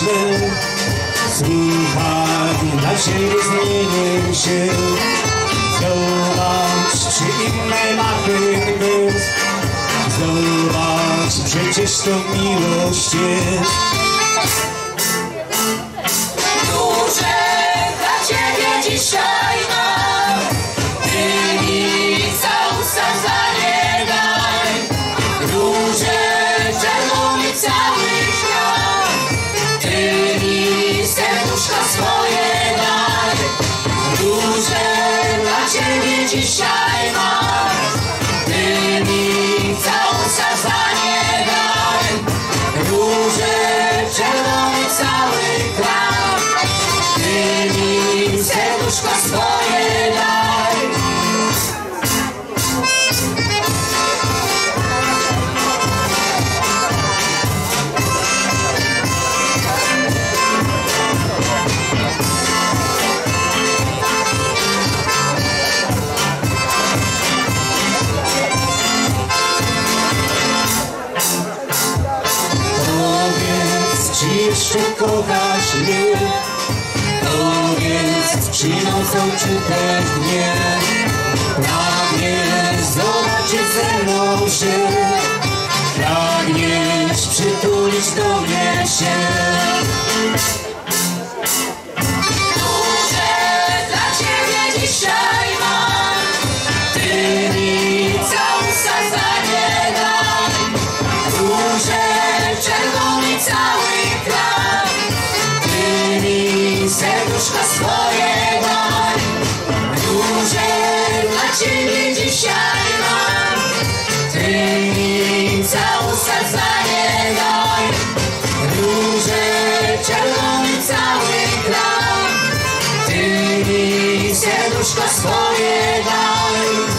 ślę. Słuchaj, dla ciebie zmienię się. Zobacz, czy inne ma ten głos. Zobacz, przecież to miłość jest. Duże dla ciebie dzisiaj mam. Ty mi całusa za nie daj. Duże czerwony cały świat. Ty mi serduszka swoje daj. Duże dla ciebie dzisiaj mam. Ty mi całusa za nie daj. Duże czerwony cały kraj. Ty mi serduszka swoje daj. Czy jeszcze kochasz mnie? Powiedz, czy nocą, czy też nie? Pragniesz zobaczyć ze mną się. Pragniesz przytulić do mnie się. Duże dla ciebie dzisiaj mam. Ty mi całusa za nie daj. Duże czerwony cały kraj. Ty mi serduszka swoje daj. Duże dla ciebie dzisiaj mam. Ty mi całusa za nie daj. Duże czerwony cały kraj. Ty mi serduszka swoje daj.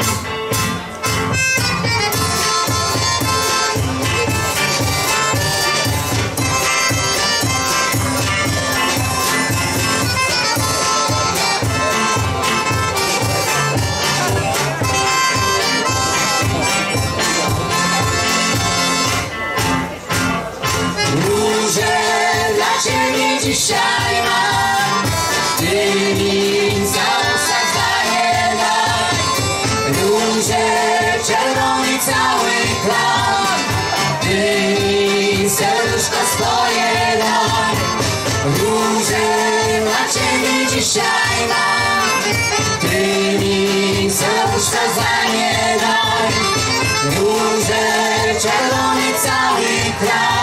Dzisiaj mam. Ty mi całusa za nie daj. Duże czerwony cały kraj. Ty mi serduszko swoje daj. Duże dla ciebie dzisiaj mam. Ty mi serduszko za nie daj. Duże czerwony cały kraj.